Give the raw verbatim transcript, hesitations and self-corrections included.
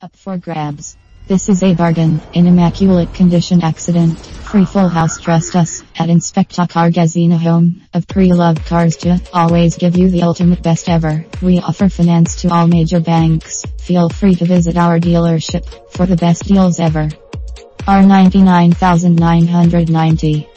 Up for grabs. This is a bargain, in immaculate condition accident, free full house. Trust us, at Inspecta Car Gazina Home, of pre-loved cars to always give you the ultimate best ever. We offer finance to all major banks. Feel free to visit our dealership, for the best deals ever. R ninety-nine thousand nine hundred ninety.